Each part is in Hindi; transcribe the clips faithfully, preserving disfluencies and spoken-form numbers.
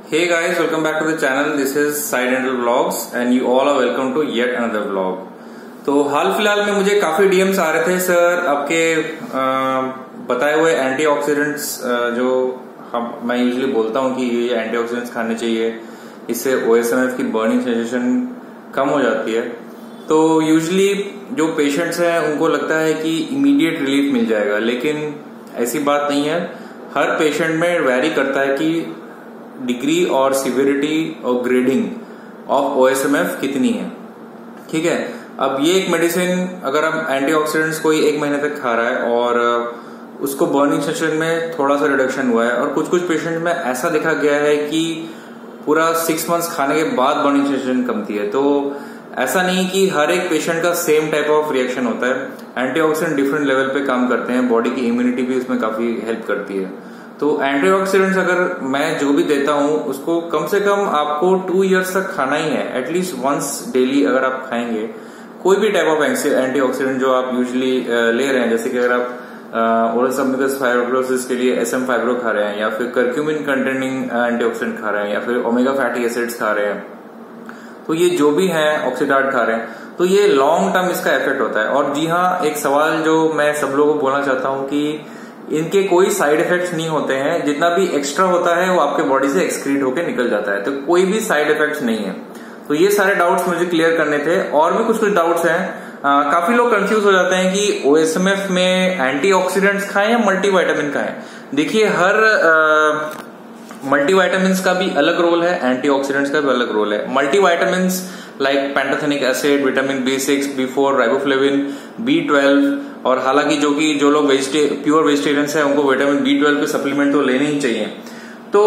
Hey guys, welcome back to the channel. This is Side Dental Vlogs and you all are welcome to yet another vlog. तो हाल फिलहाल में मुझे काफी डीएम्स आ रहे थे सर आपके बताए हुए एंटीऑक्सीडेंट्स जो हम मैं यूजुअली बोलता हूँ कि ये एंटीऑक्सीडेंट्स खाने चाहिए, इससे ओएसएमएफ की बर्निंग सेंसेशन कम हो जाती है। तो यूजुअली जो पेशेंट्स हैं उनको लगता है कि इमीडिएट रिलीफ मिल जाएगा, लेकिन ऐसी बात नहीं है। हर पेशेंट में वैरी करता है कि डिग्री और सिवियरिटी और ग्रेडिंग ऑफ ओएसएमएफ कितनी है। ठीक है, अब ये एक मेडिसिन अगर हम एंटीऑक्सीडेंट्स कोई एक महीने तक खा रहा है और उसको बर्निंग सेंसेशन में थोड़ा सा रिडक्शन हुआ है, और कुछ कुछ पेशेंट में ऐसा देखा गया है कि पूरा सिक्स मंथ्स खाने के बाद बर्निंग सेंसेशन कमती है। तो ऐसा नहीं कि हर एक पेशेंट का सेम टाइप ऑफ रिएक्शन होता है। एंटीऑक्सीडेंट डिफरेंट लेवल पे काम करते हैं, बॉडी की इम्यूनिटी भी उसमें काफी हेल्प करती है। तो एंटीऑक्सीडेंट्स अगर मैं जो भी देता हूं उसको कम से कम आपको टू इयर्स तक खाना ही है, एटलीस्ट वंस डेली। अगर आप खाएंगे कोई भी टाइप ऑफ एंटीऑक्सीडेंट जो आप यूजुअली ले रहे हैं, जैसे कि अगर आप ओरल सबम्यूकस फाइब्रोसिस के लिए एसएम फाइब्रो खा रहे हैं, या फिर कर्क्यूमिन कंटेनिंग एंटीऑक्सीडेंट खा रहे हैं, या फिर ओमेगा फैटी एसिड्स खा रहे हैं, तो ये जो भी है ऑक्सीडार्ट खा रहे हैं, तो ये लॉन्ग टर्म इसका इफेक्ट होता है। और जी हाँ, एक सवाल जो मैं सब लोगों को बोलना चाहता हूं कि इनके कोई साइड इफेक्ट्स नहीं होते हैं। जितना भी एक्स्ट्रा होता है वो आपके बॉडी से एक्सक्रीट होकर निकल जाता है, तो कोई भी साइड इफेक्ट्स नहीं है। तो ये सारे डाउट्स मुझे क्लियर करने थे। और भी कुछ कुछ डाउट्स हैं। आ, काफी लोग कंफ्यूज हो जाते हैं कि ओएसएमएफ में एंटीऑक्सीडेंट्स खाएं या मल्टीविटामिन खाएं। देखिए, हर मल्टीविटामिन्स का भी अलग रोल है, एंटीऑक्सीडेंट्स का भी अलग रोल है। Multivitamins like pantothenic acid, vitamin B six, B four, riboflavin, B twelve, और हालांकि जो कि जो लोग वेजिटे प्योर वेजिटेरियंस हैं उनको विटामिन बी ट्वेल्व के सप्लीमेंट तो लेने ही चाहिए। तो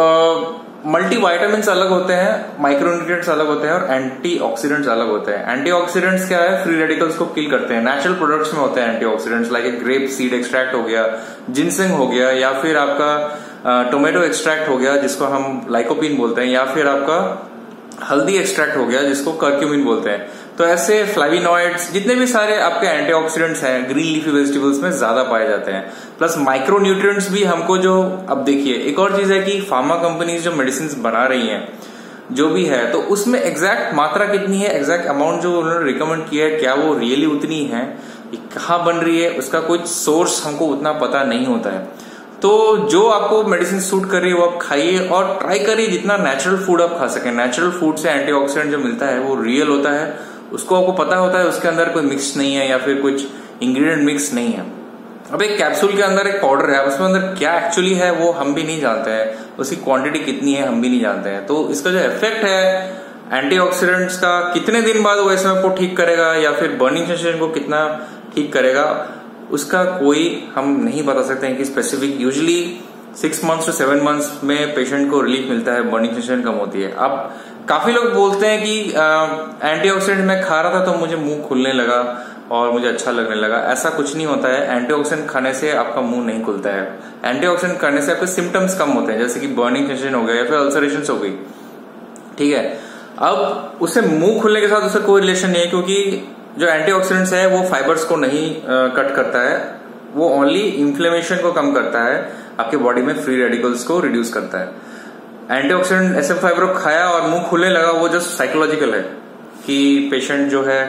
मल्टीविटामिन्स अलग होते हैं, माइक्रोन्यूट्रिएंट्स अलग होते हैं, और एंटीऑक्सीडेंट्स अलग होते हैं। एंटीऑक्सीडेंट्स क्या है? फ्री रेडिकल्स को किल करते हैं। नेचुरल प्रोडक्ट्स में होते हैं antioxidants, like grape seed extract हो गया, जिनसेंग हो गया, या फिर आपका टोमेटो एक्सट्रैक्ट हो गया जिसको हम लाइकोपिन बोलते हैं, या फिर आपका हल्दी एक्सट्रैक्ट हो गया जिसको कर्क्यूमिन बोलते हैं। तो ऐसे फ्लेविनॉइड्स, जितने भी सारे आपके एंटीऑक्सीडेंट्स हैं, ग्रीन लीफी वेजिटेबल्स में ज्यादा पाए जाते हैं। प्लस माइक्रोन्यूट्रिएंट्स भी हमको जो, अब देखिए एक और चीज है कि फार्मा कंपनीज जो मेडिसिन बना रही हैं जो भी है, तो उसमें एग्जैक्ट मात्रा कितनी है, एग्जैक्ट अमाउंट जो उन्होंने रिकमेंड किया है, क्या वो रियली उतनी है, कहाँ बन रही है, उसका कोई सोर्स हमको उतना पता नहीं होता है। तो जो आपको मेडिसिन सूट कर रही है वो आप खाइए, और ट्राई करिए जितना नेचुरल फूड आप खा सकें। नेचुरल फूड से एंटीऑक्सीडेंट जो मिलता है वो रियल होता है, उसको आपको पता होता है उसके अंदर कोई मिक्स नहीं है या फिर कुछ इंग्रेडिएंट मिक्स नहीं है। अब एक कैप्सूल के अंदर एक पाउडर है, उसमें अंदर क्या एक्चुअली है वो हम भी नहीं जानते हैं, उसकी क्वांटिटी कितनी है हम भी नहीं जानते हैं। तो इसका जो इफेक्ट है एंटीऑक्सीडेंट्स का, कितने दिन बाद वो इसमें को ठीक करेगा या फिर बर्निंग सेंसेशन को कितना ठीक करेगा, उसका कोई हम नहीं बता सकते हैं कि specific. Usually six months to seven months में पेशेंट को रिलीफ मिलता है, बर्निंग सेंसेशन कम होती है। अब काफी लोग बोलते हैं कि एंटीऑक्सीडेंट मैं खा रहा था तो मुझे मुंह खुलने लगा और मुझे अच्छा लगने लगा। ऐसा कुछ नहीं होता है। एंटीऑक्सीडेंट खाने से आपका मुंह नहीं खुलता है। एंटीऑक्सीडेंट खाने से आपके सिम्टम्स कम होते हैं, जैसे कि बर्निंग सेंसेशन हो गया या फिर अल्सरेशन हो गई। ठीक है, अब उससे मुंह खुलने के साथ उससे कोई रिलेशन नहीं है, क्योंकि जो एंटीऑक्सीडेंट्स है वो फाइबर्स को नहीं कट करता है, वो ओनली इन्फ्लेमेशन को कम करता है, आपके बॉडी में फ्री रेडिकल्स को रिड्यूस करता है। एंटीऑक्सीडेंट एसएम फाइब्रो खाया और मुंह खुलने लगा, वो जस्ट साइकोलॉजिकल है कि पेशेंट जो है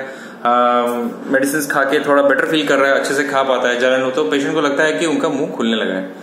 मेडिसिन खा के थोड़ा बेटर फील कर रहा है, अच्छे से खा पाता है, जलन हो तो पेशेंट को लगता है कि उनका मुंह खुलने लगा है।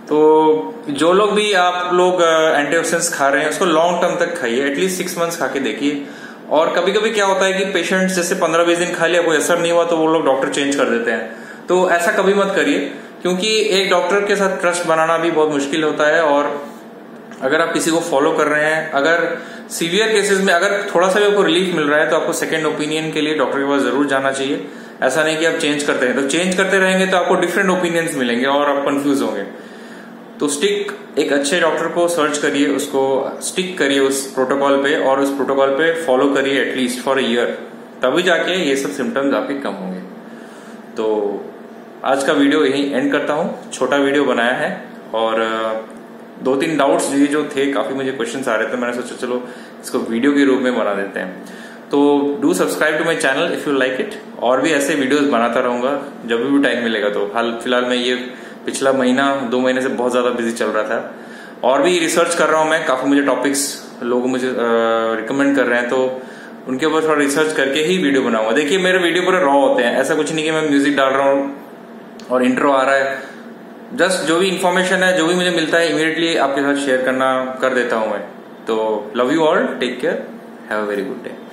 तो जो लोग भी आप लोग एंटीऑक्सीडेंट्स खा रहे हैं उसको लॉन्ग टर्म तक खाइए, एटलीस्ट सिक्स मंथ्स खा के देखिए। और कभी कभी क्या होता है कि पेशेंट्स जैसे पंद्रह बीस दिन खा लिया, कोई असर नहीं हुआ, तो वो लोग डॉक्टर चेंज कर देते हैं। तो ऐसा कभी मत करिए, क्योंकि एक डॉक्टर के साथ ट्रस्ट बनाना भी बहुत मुश्किल होता है। और अगर आप किसी को फॉलो कर रहे हैं, अगर सीवियर केसेस में अगर थोड़ा सा भी आपको रिलीफ मिल रहा है, तो आपको सेकंड ओपिनियन के लिए डॉक्टर के पास जरूर जाना चाहिए। ऐसा नहीं कि आप चेंज करते हैं, तो चेंज करते रहेंगे तो आपको डिफरेंट ओपिनियंस मिलेंगे और आप कंफ्यूज होंगे। तो स्टिक एक अच्छे डॉक्टर को सर्च करिए, उसको स्टिक करिए उस प्रोटोकॉल पे, और उस प्रोटोकॉल पे फॉलो करिए एटलीस्ट फॉर अ ईयर, तभी जाके ये सब सिम्टम्स आपके कम होंगे। तो आज का वीडियो यही एंड करता हूँ। छोटा वीडियो बनाया है, और दो तीन डाउट्स ये जो थे, काफी मुझे क्वेश्चंस आ रहे थे, मैंने सोचा चलो इसको वीडियो के रूप में बना देते हैं। तो do subscribe to my channel if you like it, और भी ऐसे वीडियोस बनाता रहूंगा जब भी टाइम मिलेगा। तो हाल फिलहाल में ये पिछला महीना दो महीने से बहुत ज्यादा बिजी चल रहा था, और भी रिसर्च कर रहा हूँ मैं, काफी मुझे टॉपिक्स लोग मुझे रिकमेंड कर रहे हैं, तो उनके ऊपर थोड़ा रिसर्च करके ही वीडियो बनाऊंगा। देखिए मेरे वीडियो पूरे रॉ होते हैं, ऐसा कुछ नहीं कि मैं म्यूजिक डाल रहा हूँ और इंट्रो आ रहा है। जस्ट जो भी इंफॉर्मेशन है, जो भी मुझे मिलता है, इमीडिएटली आपके साथ शेयर करना कर देता हूं मैं। तो love you all, take care, have a very good day.